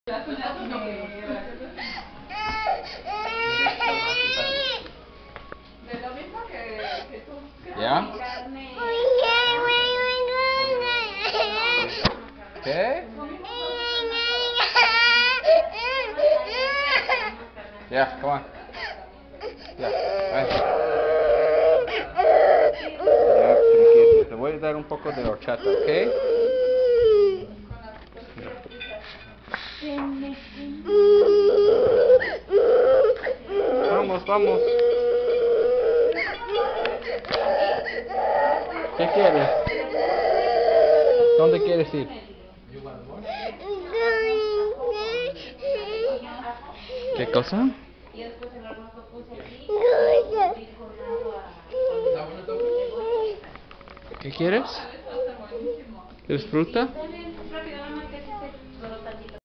De lo mismo que tú. ¿Ya? ¿Qué? Yeah, come on. Ya, tranquilo. Te voy a dar un poco de horchata, ¿ok? Vamos, vamos. ¿Qué quieres? ¿Dónde quieres ir? ¿Qué cosa? ¿Qué quieres? ¿Quieres fruta?